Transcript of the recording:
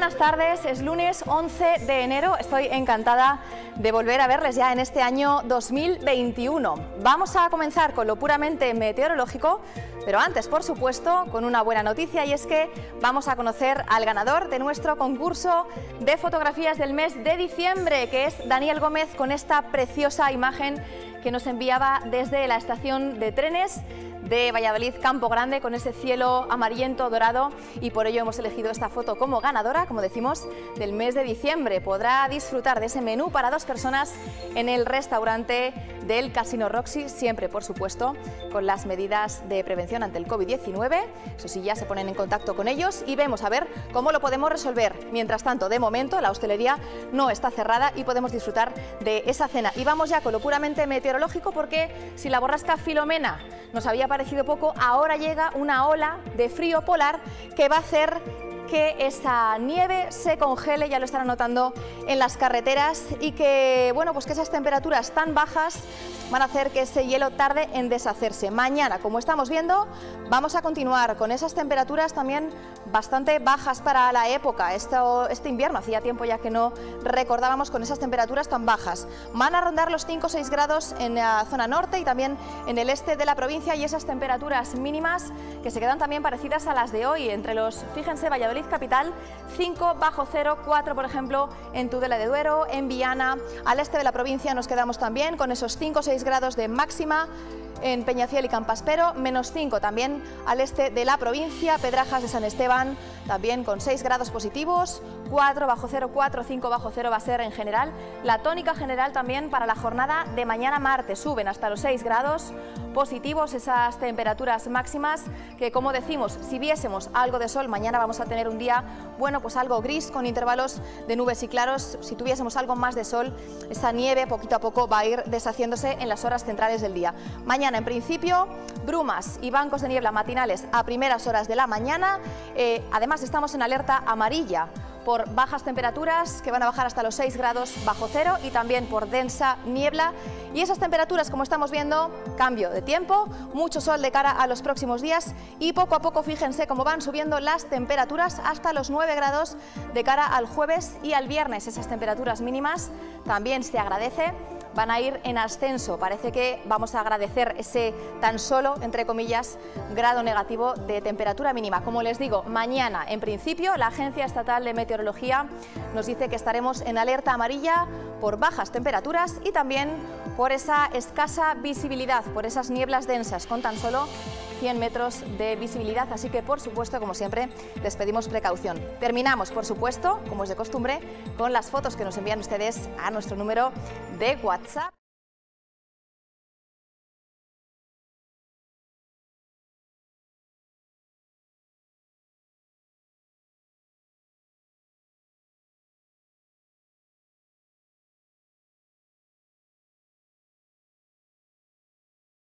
buenas tardes, es lunes 11 de enero, estoy encantada de volver a verles ya en este año 2021. Vamos a comenzar con lo puramente meteorológico, pero antes, por supuesto, con una buena noticia, y es que vamos a conocer al ganador de nuestro concurso de fotografías del mes de diciembre, que es Daniel Gómez, con esta preciosa imagen que nos enviaba desde la estación de trenes de Valladolid Campo Grande, con ese cielo amarillento dorado, y por ello hemos elegido esta foto como ganadora, como decimos, del mes de diciembre. Podrá disfrutar de ese menú para 2 personas en el restaurante del Casino Roxy, siempre por supuesto con las medidas de prevención ante el COVID-19. Eso sí, ya se ponen en contacto con ellos y vemos a ver cómo lo podemos resolver. Mientras tanto, de momento la hostelería no está cerrada y podemos disfrutar de esa cena. Y vamos ya con lo puramente meteorológico, porque si la borrasca Filomena nos había parecido poco, ahora llega una ola de frío polar que va a hacer que esa nieve se congele, ya lo estarán notando en las carreteras, y que, bueno, pues que esas temperaturas tan bajas van a hacer que ese hielo tarde en deshacerse. Mañana, como estamos viendo, vamos a continuar con esas temperaturas también bastante bajas para la época. Este invierno hacía tiempo ya que no recordábamos con esas temperaturas tan bajas. Van a rondar los 5 o 6 grados en la zona norte y también en el este de la provincia, y esas temperaturas mínimas que se quedan también parecidas a las de hoy, entre los, fíjense, Valladolid capital, 5 bajo cero, 4 por ejemplo en Tudela de Duero, en Viana. Al este de la provincia nos quedamos también con esos 5 o 6 grados de máxima. En Peñafiel y Campaspero, menos 5 también al este de la provincia. Pedrajas de San Esteban también con 6 grados positivos, 4 bajo cero, 4, 5 bajo cero va a ser en general. La tónica general también para la jornada de mañana martes, suben hasta los 6 grados positivos esas temperaturas máximas, que, como decimos, si viésemos algo de sol, mañana vamos a tener un día, bueno, pues algo gris con intervalos de nubes y claros. Si tuviésemos algo más de sol, esa nieve poquito a poco va a ir deshaciéndose en las horas centrales del día. Mañana, en principio, brumas y bancos de niebla matinales a primeras horas de la mañana. Además, estamos en alerta amarilla por bajas temperaturas que van a bajar hasta los 6 grados bajo cero, y también por densa niebla. Y esas temperaturas, como estamos viendo, cambio de tiempo, mucho sol de cara a los próximos días, y poco a poco fíjense cómo van subiendo las temperaturas hasta los 9 grados de cara al jueves y al viernes. Esas temperaturas mínimas también se agradece, van a ir en ascenso. Parece que vamos a agradecer ese tan solo, entre comillas, grado negativo de temperatura mínima. Como les digo, mañana, en principio, la Agencia Estatal de Meteorología nos dice que estaremos en alerta amarilla por bajas temperaturas y también por esa escasa visibilidad, por esas nieblas densas con tan solo 100 metros de visibilidad, así que, por supuesto, como siempre, les pedimos precaución. Terminamos, por supuesto, como es de costumbre, con las fotos que nos envían ustedes a nuestro número de WhatsApp.